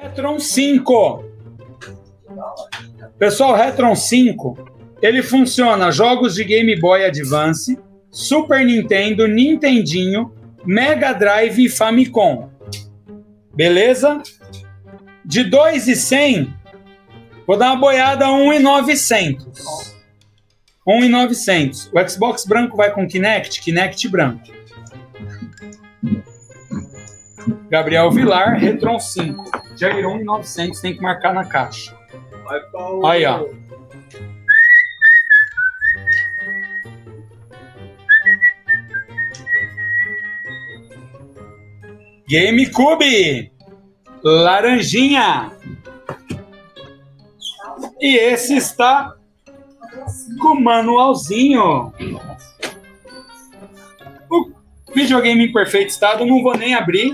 Retron 5. Pessoal, Retron 5, ele funciona jogos de Game Boy Advance, Super Nintendo, Nintendinho, Mega Drive e Famicom. Beleza? De 2.100, vou dar uma boiada a 1.900. 1.900. O Xbox branco vai com Kinect, Kinect branco. Gabriel Vilar, Retron 5. Já virou 1.900, tem que marcar na caixa. Aí, ó. GameCube, laranjinha. E esse está com manualzinho. O videogame em perfeito estado, não vou nem abrir.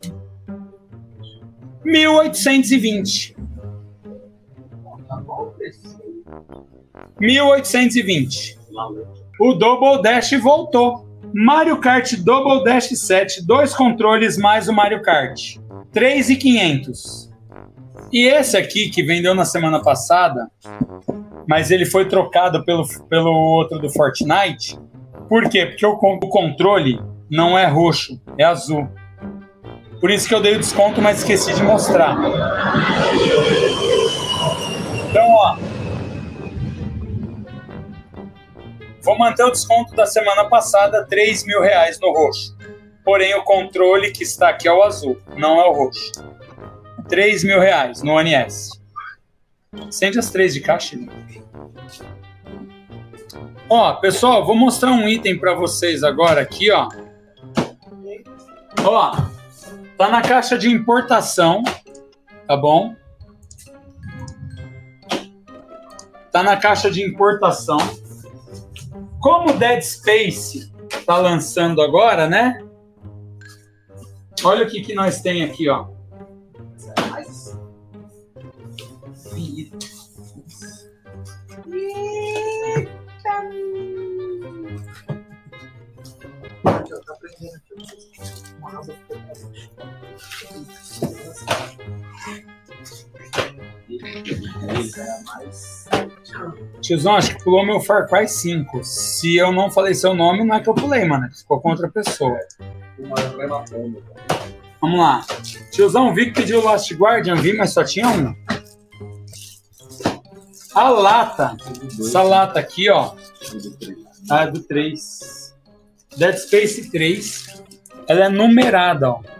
1820. 1820. O Double Dash voltou. Mario Kart Double Dash 7, 2 controles mais o Mario Kart. 3.500. E esse aqui, que vendeu na semana passada, mas ele foi trocado pelo outro do Fortnite. Por quê? Porque o controle não é roxo, é azul. Por isso que eu dei o desconto, mas esqueci de mostrar. Então, ó. Vou manter o desconto da semana passada, R$3.000 no roxo. Porém, o controle que está aqui é o azul, não é o roxo. R$3.000 no One S. Acende as 3 de caixa. Ó, pessoal, vou mostrar um item para vocês agora aqui, ó. Ó, tá na caixa de importação, tá bom? Tá na caixa de importação. Como o Dead Space tá lançando agora, né? Olha o que nós tem aqui, ó. Tiozão, acho que pulou meu Far Cry 5. Se eu não falei seu nome, não é que eu pulei, mano. Ficou com outra pessoa. Vamos lá. Tiozão, vi que pediu Last Guardian, vi, mas só tinha um. A lata. Essa lata aqui, ó. Ah, do 3. Dead Space 3. Ela é numerada, ó.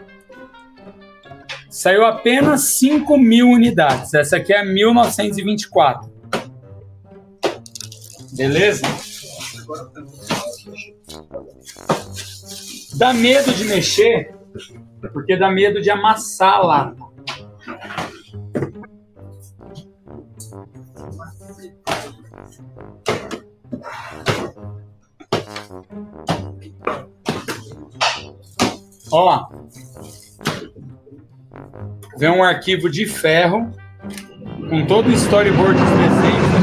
Saiu apenas 5.000 unidades. Essa aqui é 1924. Beleza? Dá medo de mexer, porque dá medo de amassar a lata. Ó. Vem um arquivo de ferro com todo o storyboard dos desenhos.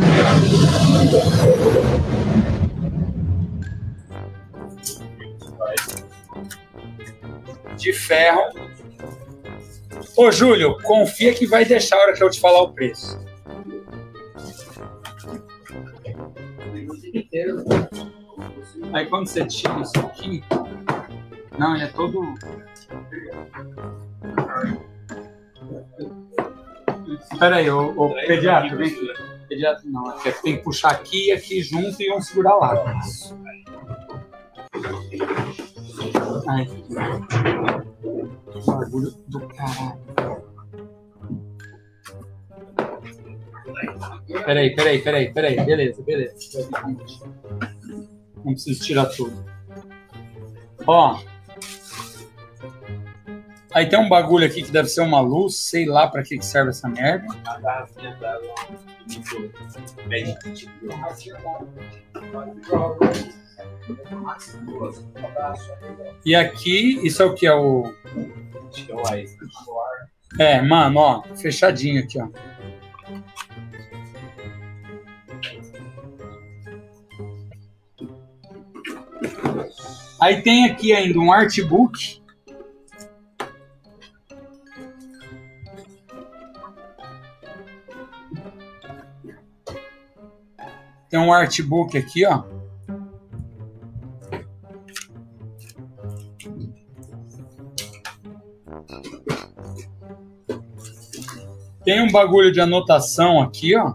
De ferro. Ô, Júlio, confia que vai deixar a hora que eu te falar o preço. Aí quando você tira isso aqui... Não, ele é todo... Espera aí, o pediatra, vem aqui. Pediatra não, é que tem que puxar aqui e aqui junto e um segurar lá. Ai, que bagulho do caralho. Peraí. Beleza. Não preciso tirar tudo. Ó. Aí tem um bagulho aqui que deve ser uma luz, sei lá pra que serve essa merda. E aqui, isso é o que? É o... É, mano, ó, fechadinho aqui, ó. Aí tem aqui ainda um artbook. Tem um artbook aqui, ó. Tem um bagulho de anotação aqui, ó.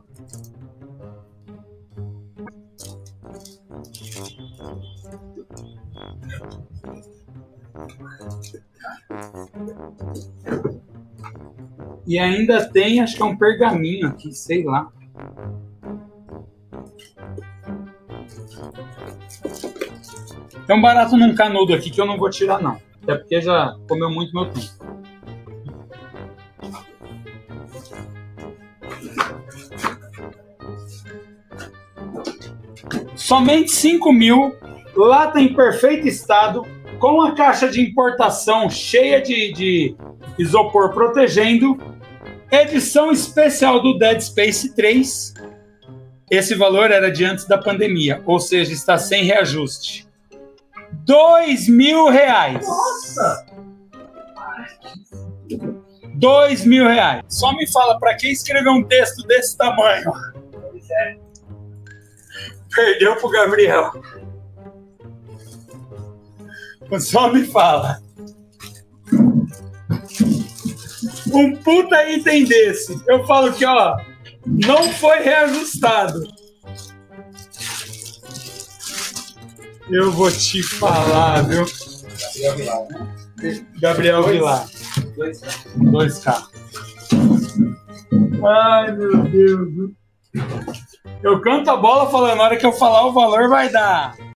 E ainda tem, acho que é um pergaminho aqui, sei lá. Tem um barato num canudo aqui que eu não vou tirar, não. Até porque já comeu muito meu tempo. Somente 5.000, lata em perfeito estado, com a caixa de importação cheia de isopor protegendo. Edição especial do Dead Space 3. Esse valor era de antes da pandemia, ou seja, está sem reajuste. R$2.000. Nossa! R$2.000. Só me fala, para quem escrever um texto desse tamanho? Pois é. Perdeu pro Gabriel. Só me fala. Um puta item desse. Eu falo que, ó, não foi reajustado. Eu vou te falar, viu? Gabriel Vilar, né? Gabriel Vilar. 2K. Ai, meu Deus. Eu canto a bola falando, na hora que eu falar o valor vai dar.